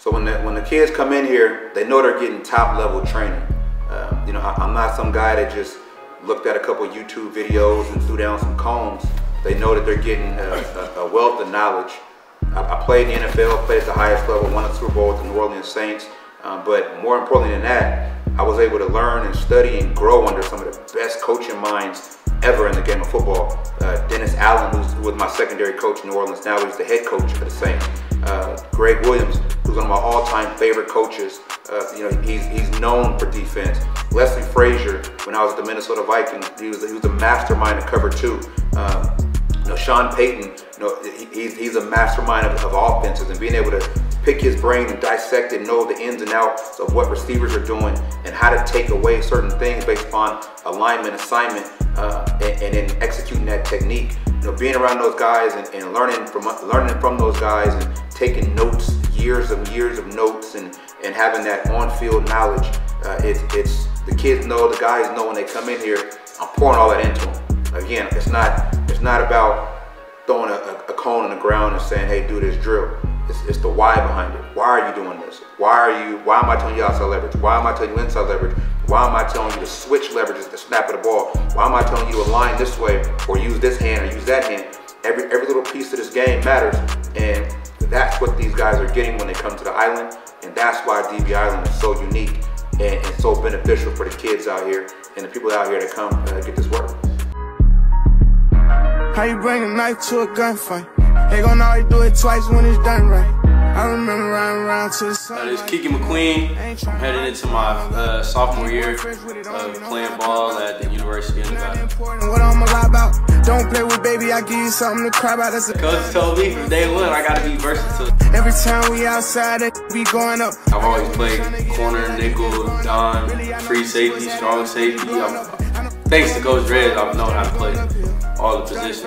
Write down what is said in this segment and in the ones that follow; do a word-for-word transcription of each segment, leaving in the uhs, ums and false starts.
So when the, when the kids come in here, they know they're getting top level training. Uh, you know, I, I'm not some guy that just looked at a couple YouTube videos and threw down some cones. They know that they're getting a, a, a wealth of knowledge. I, I played in the N F L, played at the highest level, won a Super Bowl with the New Orleans Saints. Um, but more importantly than that, I was able to learn and study and grow under some of the best coaching minds ever in the game of football. Uh, Dennis Allen, who's, who was my secondary coach in New Orleans, now he's the head coach of the Saints. Uh, Greg Williams, who's one of my all-time favorite coaches. Uh, you know, he's, he's known for defense. Leslie Frazier, when I was at the Minnesota Vikings, he was, he was a mastermind at cover two. Um, you know, Sean Payton, you know, he, he's, he's a mastermind of, of offenses, and being able to pick his brain and dissect and know the ins and outs of what receivers are doing and how to take away certain things based upon alignment, assignment, uh, and, and then executing that technique. You know, being around those guys and, and learning from learning from those guys and taking notes, years and years of notes, and and having that on-field knowledge. Uh, it's it's the kids know, the guys know when they come in here. I'm pouring all that into them. Again, it's not it's not about throwing a, a cone on the ground and saying, "Hey, do this drill." It's, it's the why behind it. Why are you doing this? Why are you? Why am I telling you outside leverage? Why am I telling you inside leverage? Why am I telling you to switch leverages to snap of the ball? Why am I telling you to align this way or use this hand or use that hand? Every every little piece of this game matters, and that's what these guys are getting when they come to the island, and that's why D B Island is so unique and, and so beneficial for the kids out here and the people out here that come uh, get this work. How you bring a knife to a gunfight? They gon' always do it twice when it's done right. I remember riding around to the sun. Uh, this is Kiki McQueen. I'm headed into my uh, sophomore year of playing ball at the University of Nevada. What I'm a lie about? Don't play with baby, I give you something to cry about. That's a Coach told me from day one I gotta be versatile. Every time we outside, it be going up. I've always played corner, nickel, dime, free safety, strong safety. I'm, thanks to Coach Reg, I've known how to play all the positions.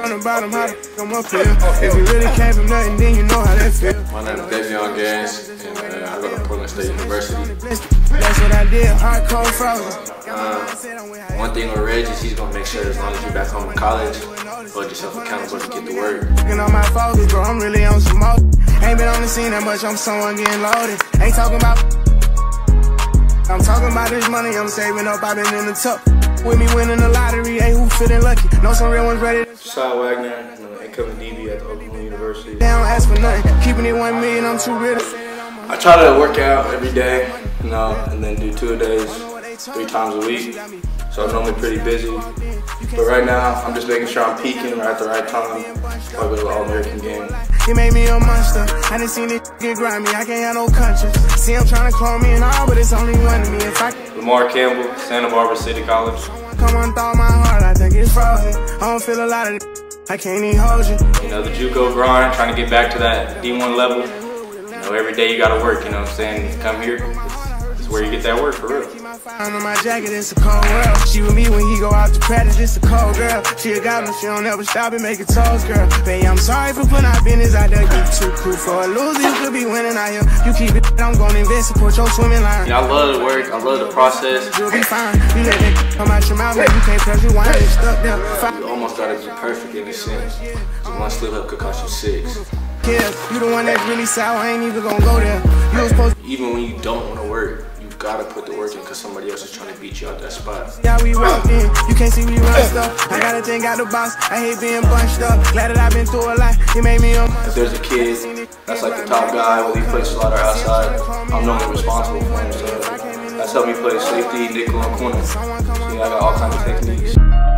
If you really came from nothing, then you know how that feels. My name is Reggie, and uh, I go to Portland State University. That's what I did, hardcore frozen. Uh, one thing with Reggie is he's gonna make sure as long as you're back home in college, hold yourself accountable to get to work. Looking on my focus, bro, I'm really on some more. Ain't been on the scene that much, I'm someone getting loaded. Ain't talking about, I'm talking about this money I'm saving up, I've been in the tuck. With me winning the lottery, hey, who feeling lucky? Know some real ones ready. Shad Wagner, you know, incoming D B at Oklahoma University. They don't ask for nothing, keeping it one million, I'm too real. I try to work out every day, you know, and then do two days, three times a week. So I'm normally pretty busy. But right now, I'm just making sure I'm peaking right at the right time. Probably with the All-American game. He made me a monster. I done seen it get grimy. I can't have no conscience. See, I'm trying to clone me and all, but it's only one to me. If I Lamar Campbell, Santa Barbara City College. Come on, thaw my heart, I think it's frozen. I don't feel a lot of it. I can't even hold you. You know, the JUCO grind, trying to get back to that D one level. You know, every day you gotta work, you know what I'm saying? You come here, this is where you get that work for real. Under my jacket, it's a cold world. She with me when he go out to practice, it's a cold girl. She a goblin, she don't ever stop and make it toast, girl. Baby, I'm sorry for putting our business out there. You too cool for a loser, you could be winning out here. You keep it, I'm gonna invest and put your swimming line. Yeah, I love the work, I love the process. You'll be fine. You let that come out your mouth, man. You can't press rewind, it's stuck there. You almost gotta be perfect in this sense. One slip up could cost you six. Yeah, you the one that's really sour, I ain't even gonna go there. You was supposed to. Even when you don't wanna work, you gotta put the work in because somebody else is trying to beat you out that spot. Yeah, we walked in, you can't see we run stuff. I gotta think out the box, I hate being bunched up. Glad that I've been through a lot, it made me a monster. If there's a kid that's like the top guy, whether he plays slaughter outside, I'm normally responsible for him. So that's helped me play safety, nickel, and corner. So yeah, I got all kinds of techniques.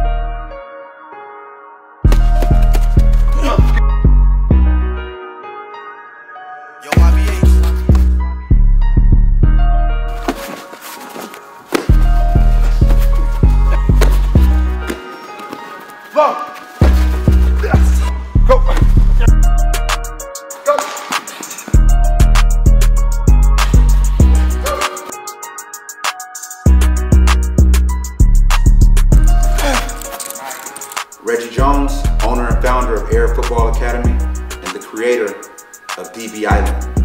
Reggie Jones, owner and founder of Air Football Academy and the creator of D B Island.